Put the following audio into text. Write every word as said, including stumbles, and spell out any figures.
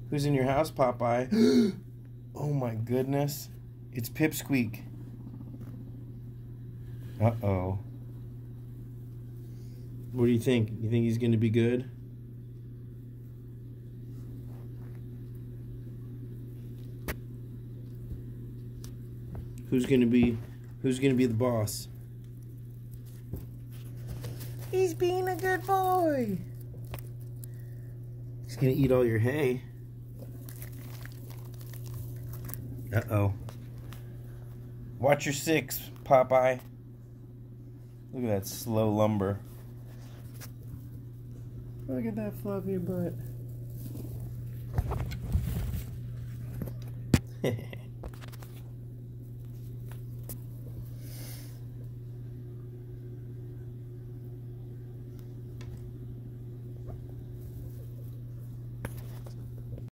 Who's in your house, Popeye? Oh my goodness. It's Pipsqueak. Uh-oh. What do you think? You think he's going to be good? Who's going to be who's going to be the boss? He's being a good boy. He's going to eat all your hay. Uh-oh. Watch your six, Popeye. Look at that slow lumber. Look at that fluffy butt.